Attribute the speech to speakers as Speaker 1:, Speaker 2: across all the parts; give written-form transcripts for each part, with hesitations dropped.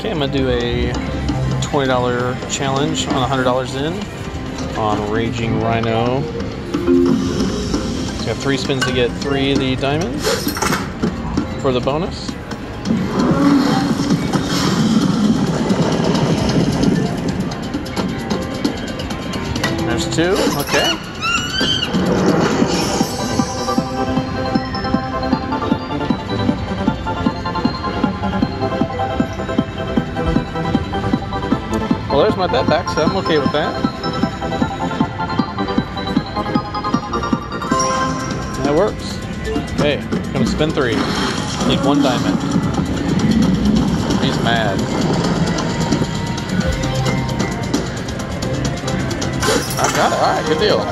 Speaker 1: Okay, I'm gonna do a $20 challenge on $100 in on Raging Rhino. So I have 3 spins to get 3 of the diamonds for the bonus. There's 2, okay. Well, there's my bet back, so I'm okay with that. That works. Okay, gonna spin 3. Need 1 diamond. He's mad. I got it. Alright, good deal.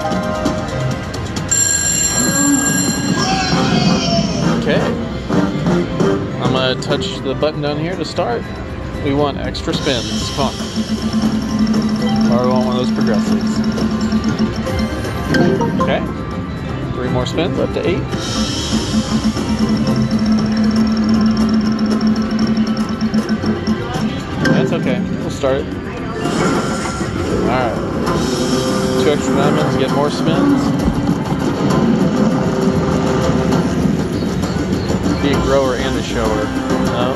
Speaker 1: Okay. I'm gonna touch the button down here to start. We want extra spins. Come on. Or we want one of those progressives. Okay. 3 more spins, up to 8. That's okay. We'll start it. Alright. 2 extra diamonds, get more spins. Be a grower and a shower. No?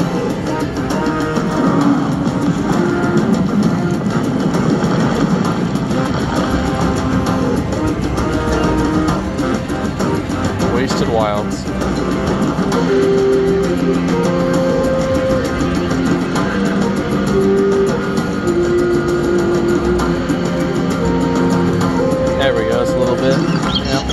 Speaker 1: Wasted wilds. There we go, it's a little bit. Yep.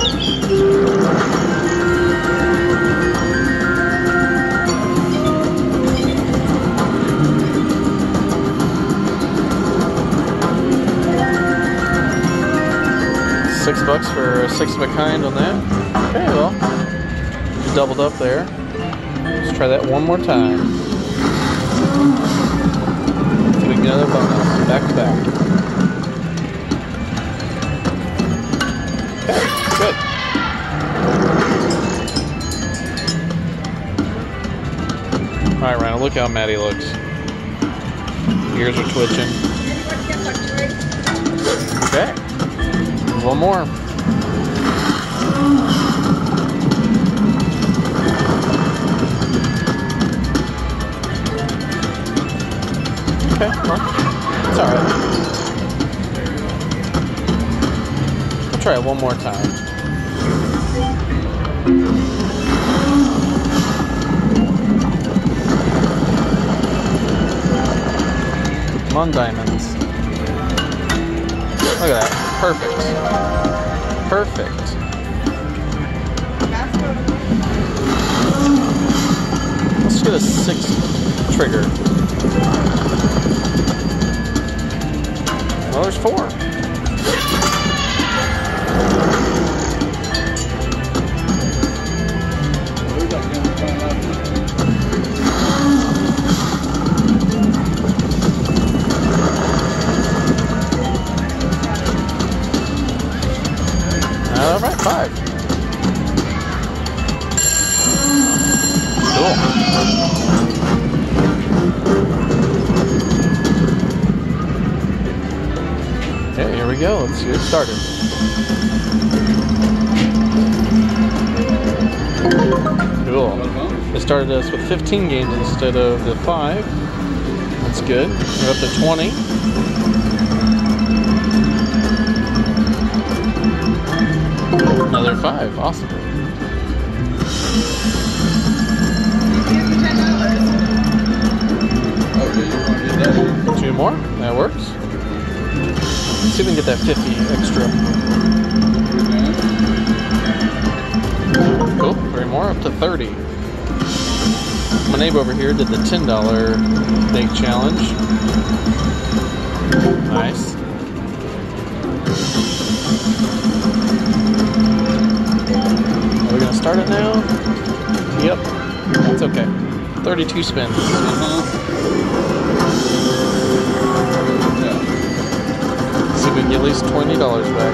Speaker 1: $6 for 6 of a kind on that. Okay, well, doubled up there. Let's try that one more time. So we can get another bonus, back to back. Okay, good. All right, Rhino, look how mad he looks. Ears are twitching. Okay, one more. Okay, well, it's alright. I'll try it one more time. Come on, diamonds. Look at that. Perfect. Perfect. Let's get a 6 trigger. Well, there's 4. All right, 5. Cool. Okay, here we go. Let's get started. Cool. They started us with 15 games instead of the 5. That's good. We're up to 20. Another 5. Awesome. $2 more. That works. Let's see if we can get that 50 extra. Cool. 3 more. Up to 30. My neighbor over here did the $10 bake challenge. Nice. Are we gonna start it now? Yep. That's okay. 32 spins. See if we can get at least $20 back.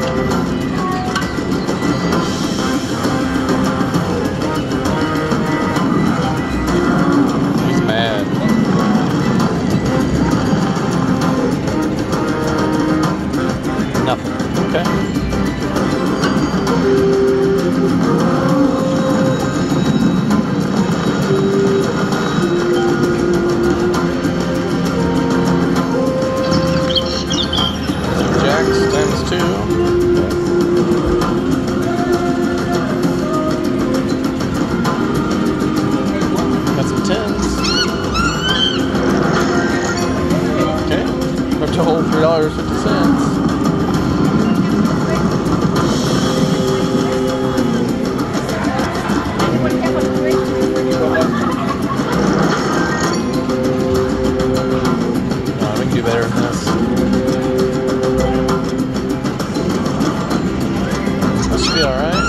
Speaker 1: He's mad. a whole $3.50. We can do better than this. That should be alright.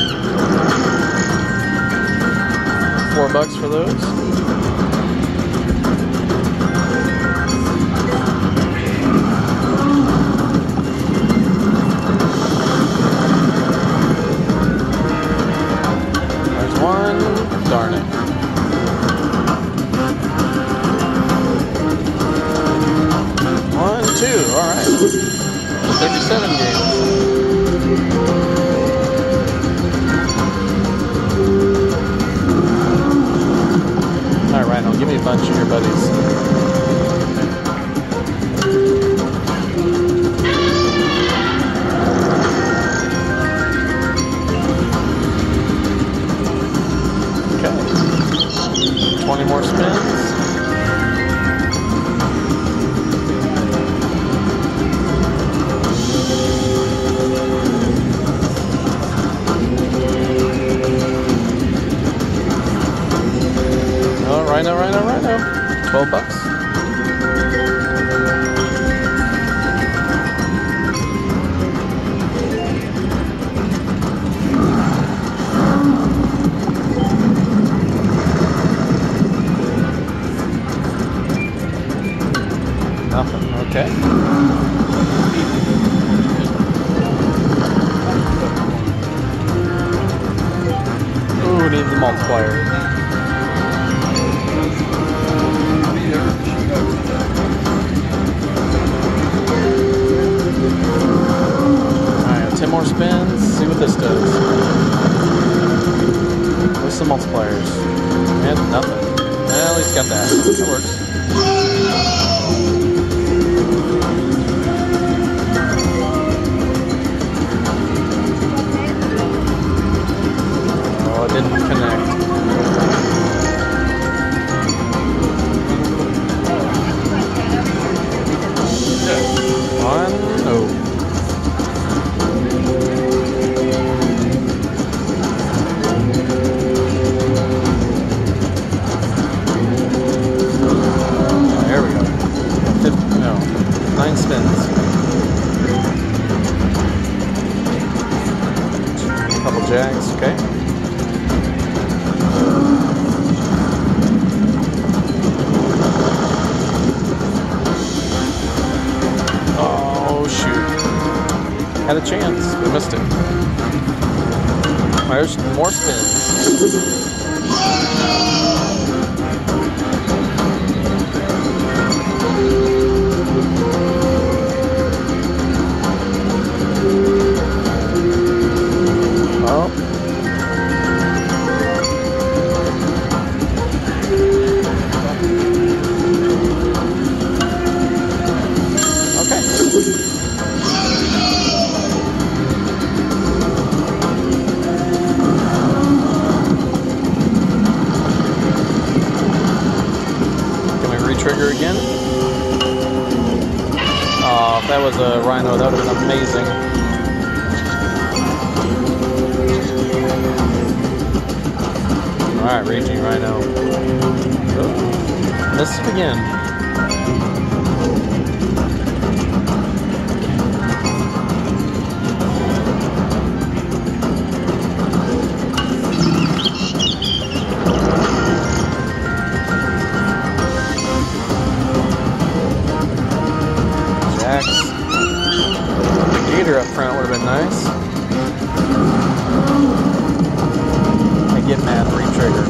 Speaker 1: $4 for those. There's one. Darn it. One, two. Alright. 37 games. Alright, Rhino, give me a bunch of your buddies. Okay. 20 more spins. Rhino. $12. Nothing. Okay. Ooh, needs the multiplier. Alright, 10 more spins. See what this does. With some multipliers. And nothing. Well, at least got that. That works. Oh, it didn't connect. One, no. There we go. 9 spins. Couple jacks, okay. Had a chance, we missed it. There's more spins. Oh. Okay. Trigger again. Oh, if that was a Rhino, that would have been amazing. Alright, Raging Rhino. Oh, missed it again. Up front would have been nice. I get mad, re-trigger.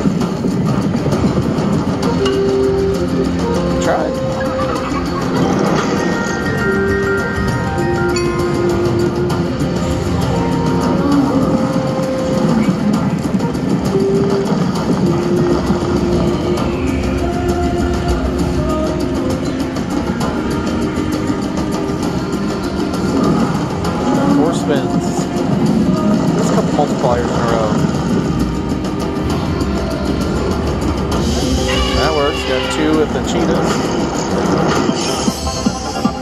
Speaker 1: Tried. Spins. There's a couple multipliers in a row. That works. Got 2 with the cheetahs.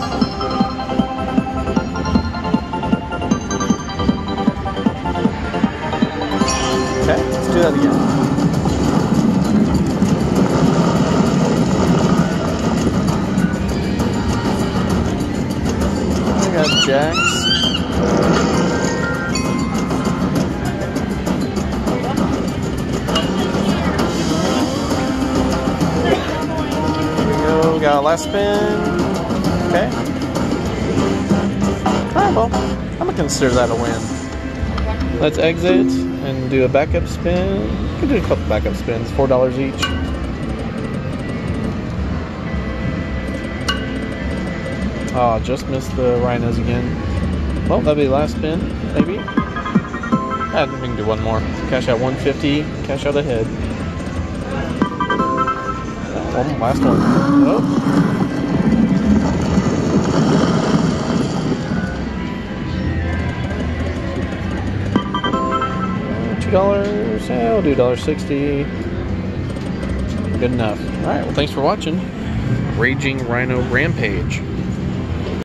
Speaker 1: jacks. We got a last spin. Okay. Alright, well, I'm gonna consider that a win. Let's exit and do a backup spin. We can do a couple backup spins, $4 each. Oh, just missed the rhinos again. Well, that'll be the last spin, maybe. I think we can do one more. Cash out 150, cash out ahead. One last one. Oh. $2. Yeah, we'll do $1.60. Good enough. Alright, well, thanks for watching Raging Rhino Rampage.